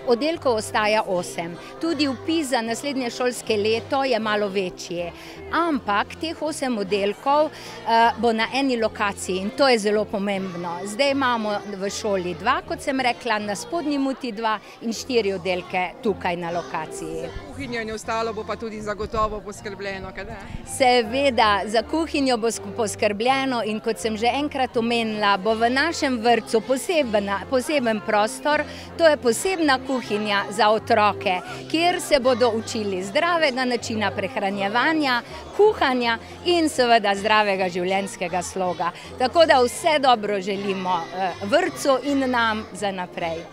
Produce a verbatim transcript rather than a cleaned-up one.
Oddelkov ostaja osem. Tudi vpis za naslednje šolske leto je malo večji. Ampak teh osem oddelkov bo na eni lokaciji in to je zelo pomembno. Zdaj imamo v šoli dva, kot sem rekla, na Spodnji Muti dva in štiri oddelke tukaj na lokaciji. Kuhinjo in ostalo bo pa tudi zagotovo poskrbljeno, kaj ne? Seveda, za kuhinjo bo poskrbljeno in kot sem že enkrat omenila, bo v našem vrtcu poseben, poseben prostor, to je posebna kuhinja za otroke, kjer se bodo učili zdravega načina prehranjevanja, kuhanja in seveda zdravega življenjskega sloga. Tako da vse dobro želimo vrtcu in nam za naprej.